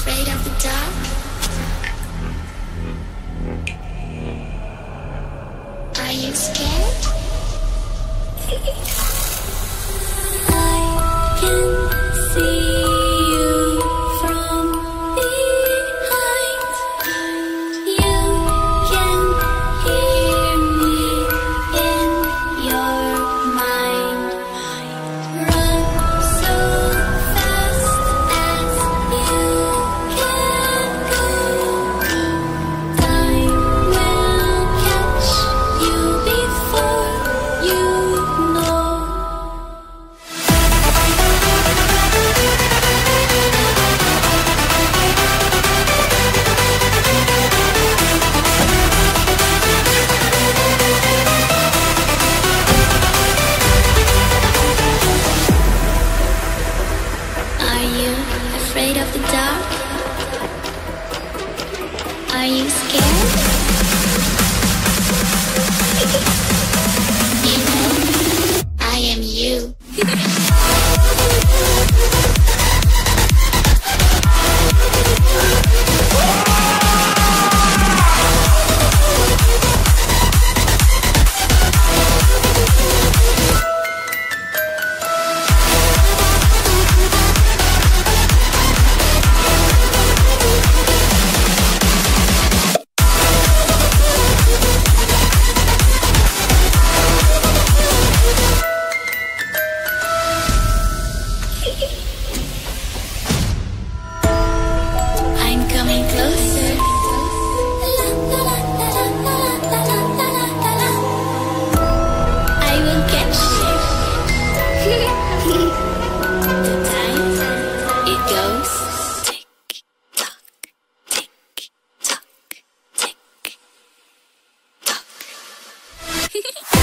afraid of the dark? Are you scared? I can see you from behind. You can hear me in your mind. Run so fast as you can go. Time will catch you before you know. Are you afraid of the dark? Are you scared? You know, I am you. I'm coming closer. I will catch you. The time it goes tick tock, tick tock, tick tock.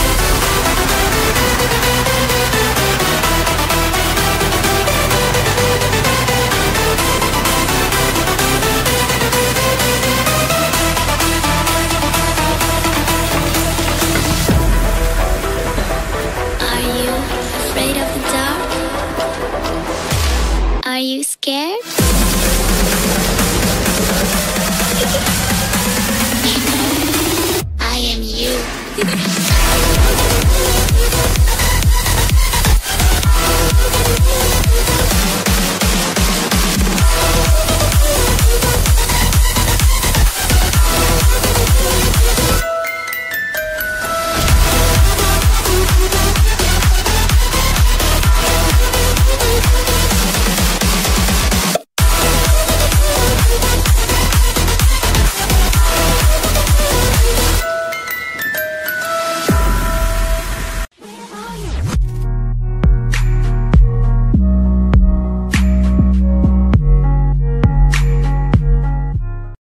Are you afraid of the dark? Are you scared? You know, I am you.